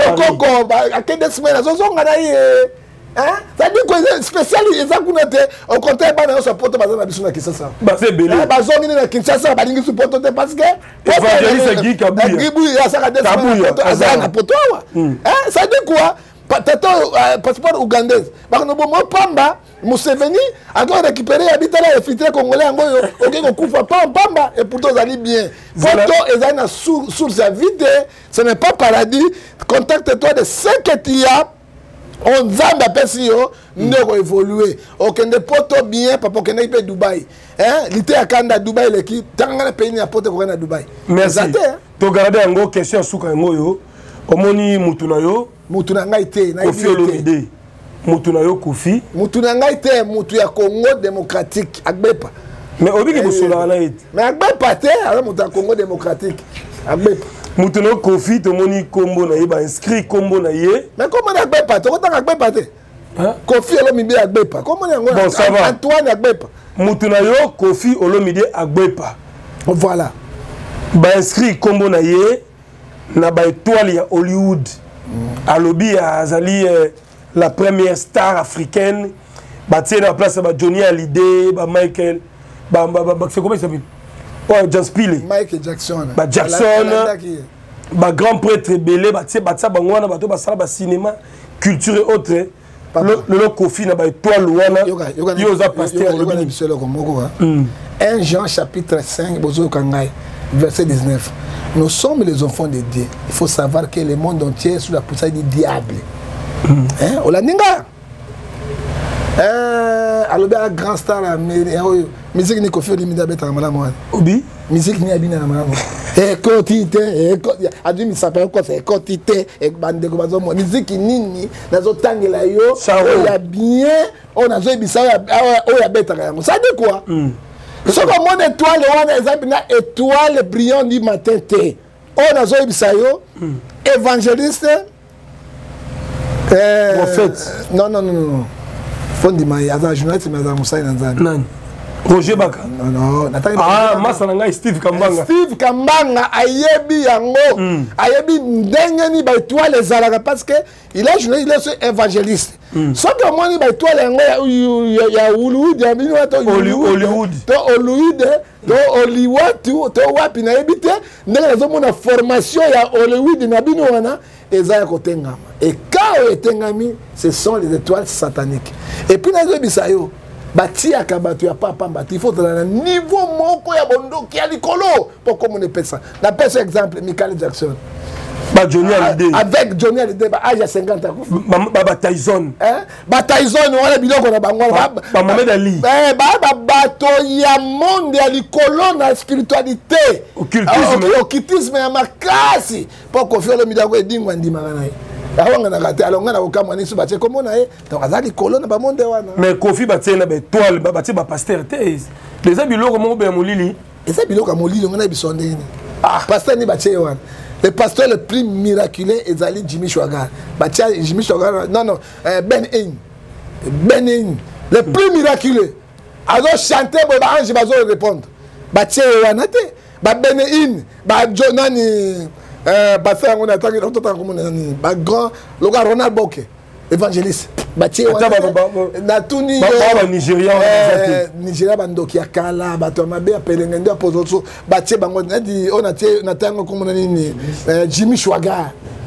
a 2 semaines azonga na ye hein ça dit quoi spécial ezakuna te au contraire bana so poto bazana biso na Kinshasa bah c'est belé bazongi na Kinshasa balingi su poto te parce que Evangeliste Guy Kabuya ya saka des azana poto hein ça dit quoi tato passeport ougandais bakno bomo pamba Museveni encore récupérer habiter là infiltré congolais ngoyo okeko kufa pamba et pourtant zali bien poto ezana source à vide ce n'est pas paradis contacte-toi de ce que tu as on zamba pesi yo ndeko évoluer okende poto bien papa okende pe Dubaï hein lité akanda Dubaï leki tanga na pays na poto ko na Dubaï merci to garder ngo question suka ngoyo omoni mutuna yo mutuna ngai te na idée mutuna yo Kofi mutuna ngai te mutu ya Congo démocratique agbepa mais obiki bosola na it mais agbepa te ala mutu ya Congo démocratique agbepa Moutono Kofi tomoni kombo na ye ba inscrit kombo na ye mais comment agbepa to kotanga agbepa te Kofi Olomide agbepa comment yango Antoine agbepa Moutona yo Kofi Olomide agbepa voilà ba inscrit kombo na ye na ba étoile ya Hollywood alobi azali la première star africaine ba tie na place ba Johnny Hallyday ba Michael ba c'est comment il s'appelle John Spiley Michael Jackson ba ba grand prêtre belé ba tie ba bangwana bato ba sala ba cinéma culture et autres le Kofi na ba étoile wana yo za pasteur le 1 Jean chapitre 5 bozo kangai verset 19 nous sommes les enfants de Dieu il faut savoir que le monde entier est sous la puissance du diable hein olaninga alobi a grand star la musique ni Kofi Olomide beta malamu obi musique ni abina malamu ekotite adu mi s'appelle quoi c'est ekotite et bande ko bazo musique nini nazo tangela yo ya bien on a zo bisa o ya beta yango ça dit quoi ce que mon étoile wana exemple na étoile brillante du matin te on a zo bisa yo évangéliste Prophète. Non. Fondi Maï, Aza journaliste, mais Aza Moussa Nanzani. Non. Roger Baka. Non. Ah, Massananga Steve Kambanga. Steve Kambanga, Ayebi Yango. Ayebi Ndengeni, Baïtoile les Zalaga, parce que il est journaliste, il est évangéliste. Sauf que moi, Baïtoile Yango, il y a Hollywood, il y a Hollywood, to wapi na ebite ndenge nazo mona formation ya Hollywood na bino wana ezaya kotengama et quand etengami ce sont les étoiles sataniques et puis nazo bisayo batia kabato ya papa mbati il faut na niveau moko ya bondoki ya likolo pour comme on appelle ça na pese exemple Michael Jackson Ba Johnny Hallyday. Avec Johnny Hallyday, âge à 50 ans. Ba Tyson. Ba Tyson, on a biloko na bango. Ba Mohamed Ali. Bato ya monde ya likolo na spiritualité. Occultisme ya makasi. Pour confier le midako edingwa ndimaka na ye. Awanga na kate alonga na okamwa nisu batie komona ye. Donc azali kolon na ba monde wana. Mais Kofi batie na ba étoile, batie ba pasteur te. Les abiloko mo be molili. Les abiloko molili ngana bisonde ni. Pasteur ni batie wana. Le pasteur le plus miraculeux est Ali Jimmy Chouagar. Jimmy Chouagar, non, Ben Hein. Le plus miraculeux. Alors chanter, ange va répondre. Batie Wanate, Ben Hein, Jonani, pasteur on attend que grand, le gars Ronald Boke, évangéliste. Batie Natuni Nigeria Nigeria bandoki ya kala bato mabe apele ngende apozo batie bango ndi on atango comme nini Jimmy Chouagar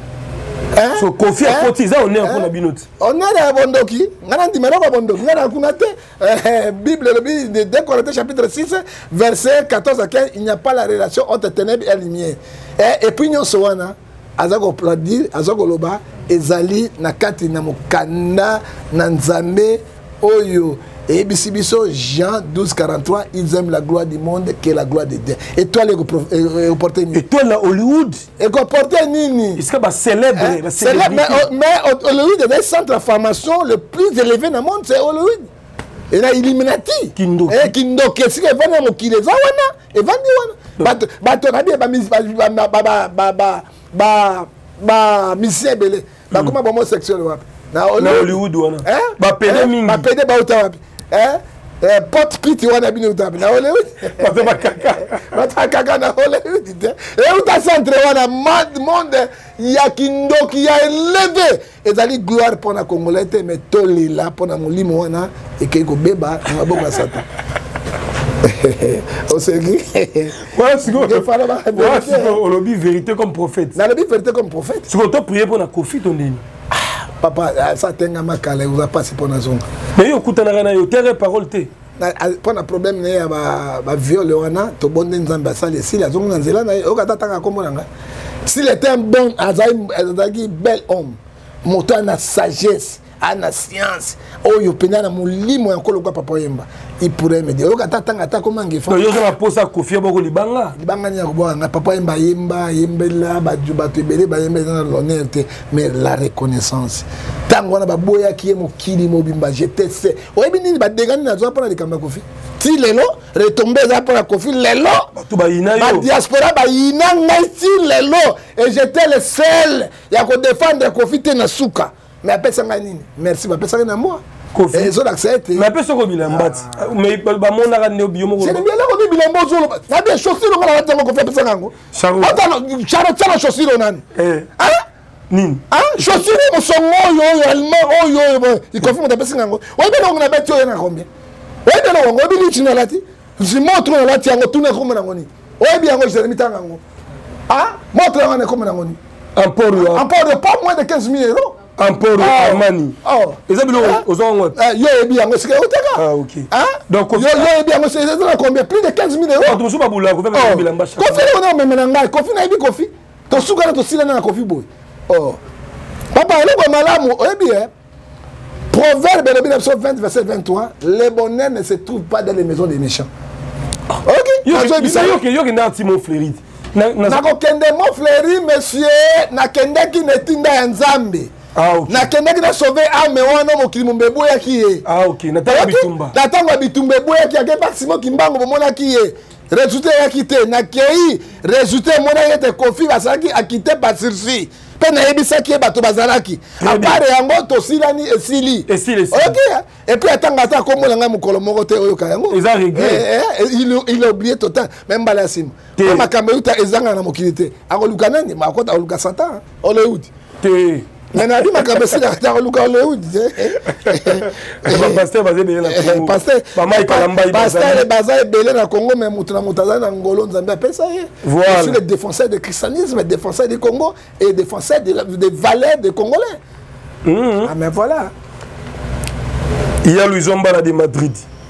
so Kofi akotiza on est en na binoti on a bandoki ngana ndi mero bandoki ngana kuna te Bible le de 2 Corinthiens chapitre 6 verset 14 à 15 il n'y a pas la relation entre ténèbres et lumière et puis nyonso wana azako pladir azako loba ezali na kati na mokanda na nzambe oyo et bisibiso Jean 12:43 ils aiment la gloire du monde que la gloire de Dieu et toi les porter ni et toi la Hollywood et porter nini est-ce que ba célèbre mais Hollywood est le centre de formation le plus élevé dans le monde c'est Hollywood et na Illuminati Kindoki c'est que vana mokile za wana et vandi wana bato na bien ba musicien belé ba comment ba homosexuel wapi na Hollywood wana ba pede mingi ba pede ba uta wapi pot piti wana bino uta wapi na Hollywood ba kaka na Hollywood et uta centre wana monde ya Kindoki ya élevé ezali gloire pour na congolais mais tolila pour na molimo wana et ke ko beba na boko ya satan on se dit on lobby vérité comme prophète. Na lobby vérité comme prophète. Si on t'a prié pour na Kofi ton nini. Papa ça tenga makala vous a passé pour na zonga. Mais yo kutana na yo terre parole te. Pour na problème ne ya ba viol wana to bonde nzamba sale si la zonga nzela na yo kata tanga komona nga. S'il était un bon azaki bel homme, montant na sagesse ana science oyo pena na mulimo ya kolo kwa papa yemba il pourrait me dire oka tatanga ta comment ngefa yo za posa Kofi boko libanga ni yakubwa nga papa yemba yembela ba bato ebele ba yemba na l'honneur mais la reconnaissance tango na baboya ki mokili mobimba j'étais c'est oyebi nini ba degani na zo pona likamba Kofi ti lelo retomber za pona Kofi lelo bato ba ina yo ba diaspora ba ina ngai ti lelo et j'étais le seul ya ko défendre Kofi te na suka. Mais après ça, merci, mais ça, moi. Et ça, accepte. Mais après ça, il a mbati. Mais bah mon a ramené au biombo. C'est bien là qu'on dit bilan zolo. Ça bien chaussures on va tellement qu'on fait ça ngango. Charo. Charo chaussures on an. Hein? Nin. Hein? Chaussures mon son yo allemand yo. Il confie mon tapé ngango. Ouais bien on a bête yo na combien? Ouais bien on va bien china lati. Je montre la lati ngo tuna comme na ngoni. Ouais bien ngo je remita ngango. Ah? Montre ngana comme na ngoni. Un port de pas moins de 15 000 euros. Amporo Armani. Oh. Les amis, aux ondes. Yo et bien, c'est ah, ok. Hein? Donc, yo et bien, c'est combien? Plus de 15 000 euros. Tu me souviens pas, vous avez fait un Kofi, on a même un Kofi, n'a pas Kofi. Tu souviens de toi, na Kofi boy. Oh. Papa, il est malamu, eh bien. Proverbe de 1920, verset 23. Le bonheur ne se trouve pas dans les maisons des méchants. Ok? Yo qui n'a pas mon fléri. Nakokende mo fléri, monsieur. Nakende qui ne tinda nzambe. Ah, ok. Na kendaki na sauver ame wana mokili mbebo ya kiye. Ah, ok. Natanga bitumba. Natanga bitumba bo ya kiye maximum kimbango bomona kiye. Résultat ya kité na kei résultat mona yete Kofi basaki akité pas sursi. Pe na yebisaki e bato bazalaki. A part yango to silani esili. OK. Et puis attends comme nga mukolo moko te oyo ka yango. Ils ont réglé. Il a oublié total même balasim. Ma kameuta ezanga na mokilité. Akoluka nani makota oluka satan. Hollywood. Te mais na ma kabesi na ta oluka Hollywood. Pasteur bazé belé na Congo. Pasteur bazé belé na Congo mais mutuna mutaza na ngolo nzambe apesa ye. Je suis le défenseur du christianisme, défenseur du Congo et défenseur des valeurs des Congolais. Ah mais voilà. Il y a Louis Zombala de Madrid.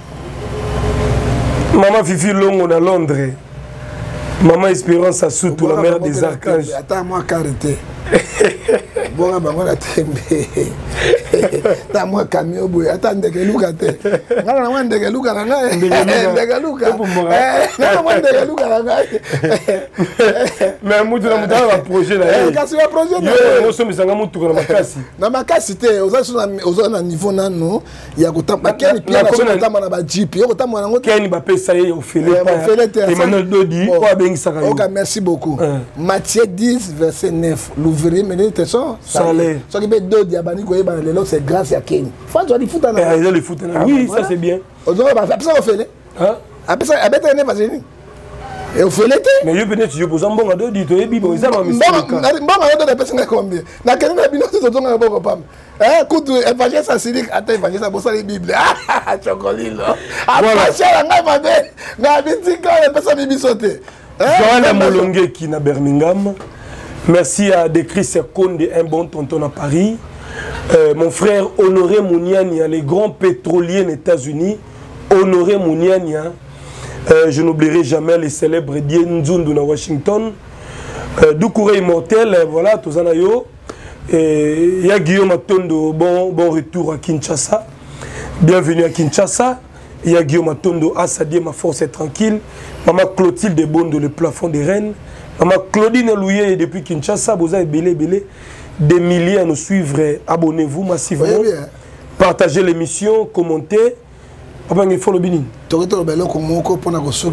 Maman Fifi Longo à Londres. Maman Espérance à Soutou, la mère des archanges. Attends, moi, carité. Bon, on a tembe. Attends, moi, camion, boy. Attends, ndeke luka te. Ngala na ndeke luka na ngai. Ndeke luka. Ngala ndeke luka na ngai. Mais mutu na mutala ba projet na ye. Kasi ba projet na. Yo, so misanga mutu na makasi. Na makasi te, oza na niveau nanu ya kotamba keni pia na kotamba na ba jeep. Yo kotamba na ngoto. Keni ba pesa ye ofele pa. Emmanuel Dodi ko abengi saka. OK, merci beaucoup. Matthieu 10 verset 9. L'ouvrier mené tes sons. Salaire. Ce qui fait Dodi abani ko yeba lelo c'est grâce à Keni. Faut doit di foot na. Ils ont le foot na. Oui, ça c'est bien. Ozo ba apesa ofele. Hein? Apesa abeta ne vas-y. Et ofele te. Mais yo peut-être tu poses un bon à Dodi to yebi bo ça ma mission. Bon on doit pesa combien. Na Keni na bino to zonga boko pam. Kutu évangile ça silik ata évangile ça bossa les bible. Chocolilo. Voilà. Cher nga mabe. Na bitika pesa bibi sauter. Joël Molongue qui na Birmingham. Merci à Chris Konde, un bon tonton à Paris. Mon frère Honoré Mouniania, les grands pétroliers des États-Unis. Honoré Mouniania, je n'oublierai jamais les célèbres Dien Nzundu à Washington. Doukouré Immortel, voilà, tous en ayo. Il y a Guillaume Atondo, bon retour à Kinshasa. Bienvenue à Kinshasa. Il y a Guillaume Atondo, Assadie, ma force est tranquille. Maman Clotilde Bondo, le plafond des reines. Maman Claudine Louye, depuis Kinshasa, vous avez belé. Des milliers à nous suivre. Abonnez-vous massivement. Partagez l'émission, commentez. Papa, il faut le bénin. Tu as dit que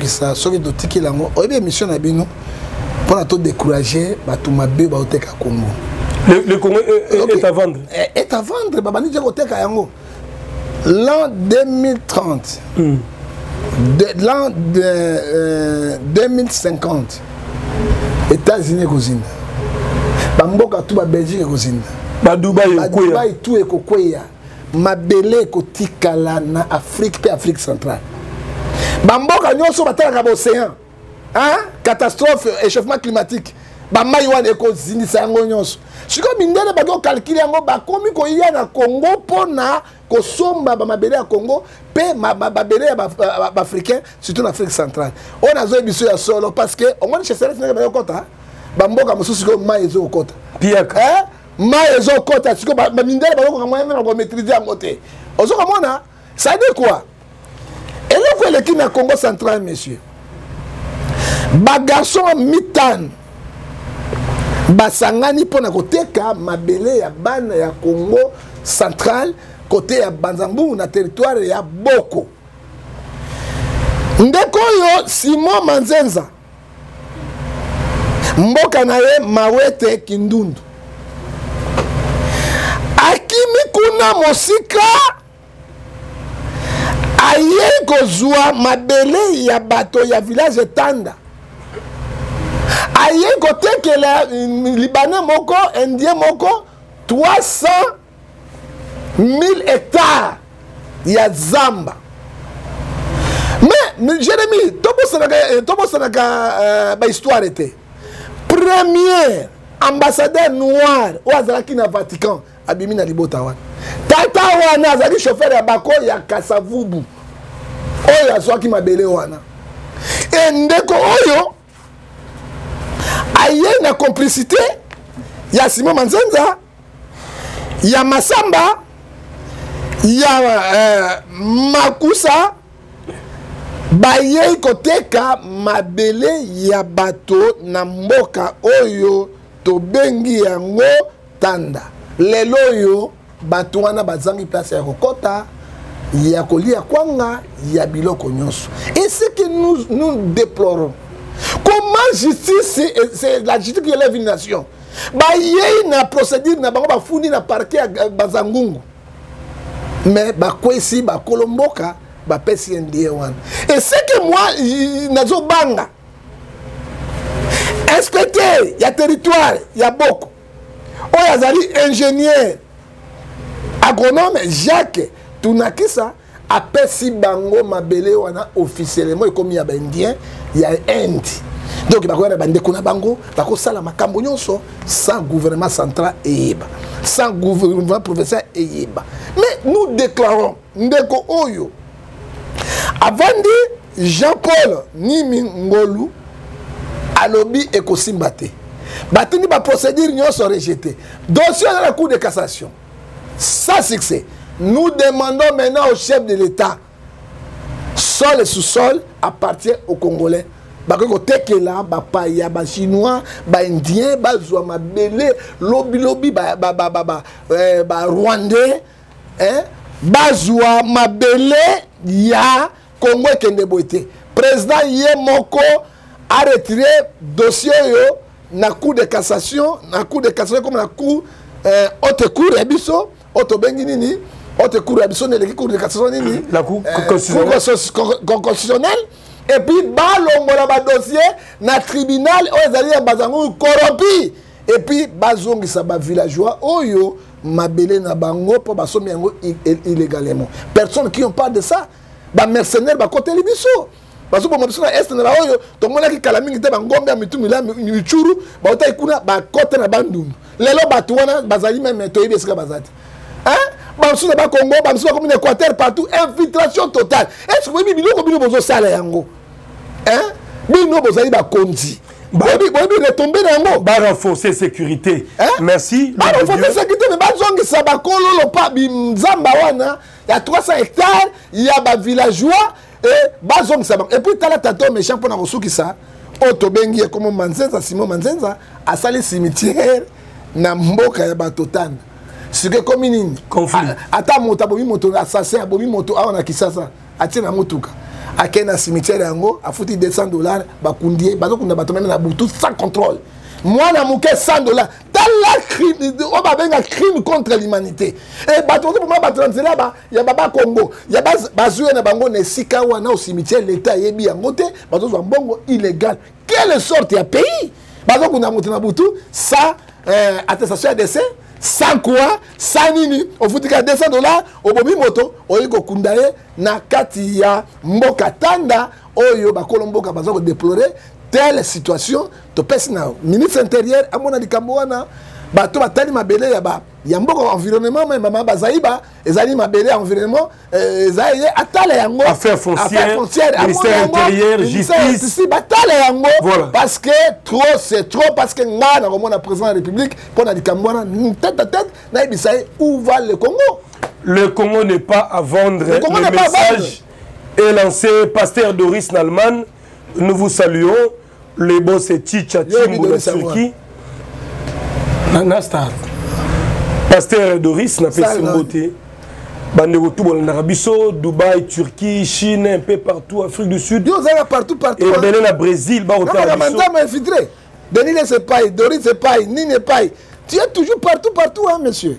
le Congo est à vendre. Est à vendre. L'an 2030, l'an 2050, États-Unis Cousine. Bamboka tout ba Belgique Cousine. Ba Dubaï tout est kokoya. Mabele kotikala na Afrique pe Afrique centrale. Bamboka nyonso batala ka océan. Hein? Catastrophe, échauffement climatique. Bamaïwan ekozini sango nyonso. Siko mindele ba calculer yango ba komi ko ya na Congo pona ko somba ba mabele ya Congo pe mabele ya ba africain surtout en Afrique centrale. On a zo biso ya solo parce que on va chercher na ba kota. Bamboka mususu ko maïzo kota. Piaka. Hein? Maïzo kota siko ba mindele ba ko moyen na ko maîtriser en côté. Ozo komona ça dit quoi? Et là vous l'équipe na Congo central monsieur. Ba garçon mitane basangani pona koteka mabele ya bana ya Congo central côté ya Banzambu na territoire ya Boko. Ndeko yo Simon Manzenza mboka na ye Mawete Kindundu akimi kuna mosika aye kozwa mabele ya bato ya village Tanda aye kotekela Libanais moko, Indien moko 300,000 hectares ya zamba. Mais Jérémy, tobo sanaka ba histoire était. Premier ambassadeur noir au azalaki na Vatican abimi na libota wana. Tata wana azali chauffeur ya bako ya Kasavubu. Oyo azwaki mabele wana. Et ndeko oyo aye na complicité ya Simon Manzenza ya Masamba ya Makusa baye koteka mabele ya bato na mboka oyo tobengi yango Tanda. Lelo oyo bato wana bazangi place ya kokota ya kolia kwanga ya biloko nyonso. Et ce que nous déplorons, comment justice, c'est la justice qui élève une nation. bayei na procédure na bango bafuni na parquet ya Bazangungu mais bakwesi bakolomboka bapesi ndie wana et c'est que moi nazobanga inspecteur ya territoire ya boko oyo azali ingénieur agronome Jacques Tunakisa apesi bango mabele wana officiellement ekomi ya baindien ya Inde donc bakoya bandeko na bango bakosala makambo nyonso sans gouvernement central eyeba sans gouvernement provincial eyeba mais nous déclarons ndeko oyo avandi Jean-Paul Nimi Ngolu alobi ekosimba te batini ba procédure nyonso rejeté dossier dans la cour de cassation sans succès. Nous demandons maintenant au chef de l'État, sol et sous-sol appartient aux Congolais. Bako tekela ba paya ba chinois ba indien ba zwa mabele lobby ba rwandais ba zwa mabele ya Congo kende boité. Président yé moko a retiré dossier yo na cour de cassation comme la cour haute cour ebiso auto bengi nini haute cour ebiso ne cour de cassation nini la cour constitutionnelle et puis balongola ba dossier na tribunal o ezali ya Bazangungu corrompu et puis bazongisa ba villageois oyo mabele na bango po basomi yango illégalement personne qui ont pas de ça ba mercenaires ba côté libiso parce que mon est na oyo to mona ki kala mingi te ba ngombe ya mitumila michuru ba ota ikuna ba côté na bandum lelo batu wana bazali même to yebi esika bazati Bamsou na ba Congo, bamsou comme en Équateur partout, infiltration totale. Est-ce que vous avez biloko bino bozo sala yango? Bino bozali ba kondi. Bobi retomber yango. Ba renforcer sécurité. Merci. Ba renforcer sécurité mais ba zongi sabakolo lo pa bimzamba wana, il y a 300 hectares, il y a ba villageois et ba zongi sabak. Et puis tala tato méchant pour na kosuki ça. Oto bengi comme Manzenza Simon Manzenza a sali cimetière na mboka ya batotana. Ce que comme une conflit. Ata moto abomi moto assassin abomi moto awana kisasa atina motuka akena cimetière yango afuti $200 bakundie bazokunda bato même na butu sans contrôle moi na muke $100 dans la crime on va benga crime contre l'humanité et bato pour moi batransela ba ya baba Congo ya bazué na bango na sika wana au cimetière l'état yebi yango te bato zo mbongo illégal quelle sorte ya pays bazokunda moto na butu ça attestation de décès sans quoi, sans nini, on vous dit qu'à $200, au bobi moto, on y go kundaye, na katia, mboka tanda, oyo ba kolomboka bazo déplorer telle situation, to pesi na ministre intérieur, amona di kamboana, ba to batali mabele ya ba, ya mboka environnement, mais mama bazaiba, ezali mabele environnement, ezaye atale yango, affaires foncières, ministère intérieur, justice, ici batale yango, voilà. Parce que trop c'est trop, parce que nga na romona président de la République, pour na di kamboana, tête à tête, na ibisaye où va le Congo? Le Congo n'est pas à vendre. Le message est lancé. Pasteur Doris Nalman, nous vous saluons. Le boss est Chicha Timbo de Turquie. Pasteur Doris n'a pas de beauté. Bandego tout en Arabie Saoudite, Dubaï, Turquie, Chine, un peu partout, Afrique du Sud. Partout. Et on est au Brésil, au infiltré. Denis c'est pas, Doris c'est pas, Nini pas. Tu es toujours partout, hein, monsieur.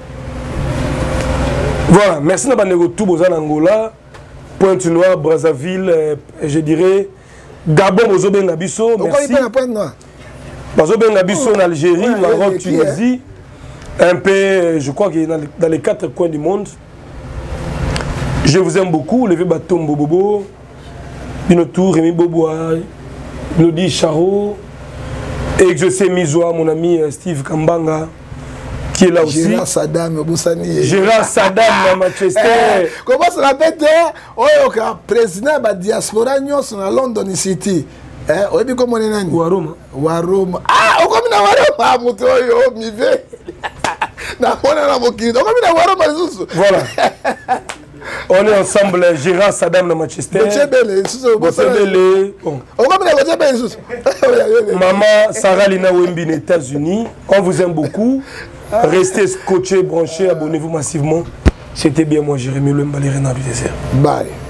Voilà, merci Bandego tout en Angola, Pointe-Noire, Brazzaville, je dirais Gabon, Mozoben Abisso. Merci. Mozoben Abisso en Algérie, Maroc, Tunisie. Un peu, je crois que dans les 4 coins du monde. Je vous aime beaucoup, Levé Batom Bobobo, Binotou, Rémi Boboa, Lodi Charo, et je sais Mizoa, mon ami Steve Kambanga, qui est là aussi. Gérard Saddam, Gérard Saddam à Manchester. Comment ça l'appelle? Oh, président de la diaspora, nous sommes à London City. Vous savez comment on est là? Waroma. Ah, on est à Waroma. Voilà. On est ensemble, Gérard Saddam de Manchester. Bon. Maman Sarah Lina Wembi des États-Unis. On vous aime beaucoup. Restez scotchés, branchés, abonnez-vous massivement. C'était bien moi, Jérémy Lemba, les Renards du désert. Bye.